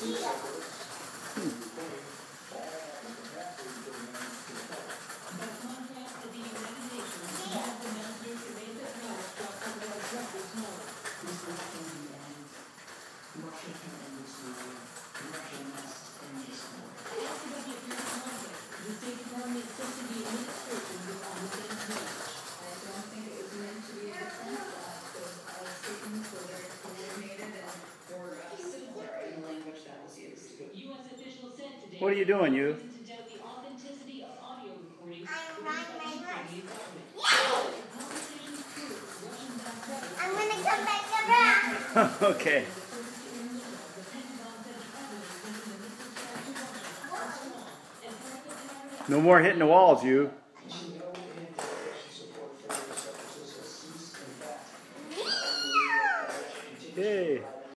What are you doing, you? I'm riding my horse. I'm gonna come back around. Okay. No more hitting the walls, you. Yay.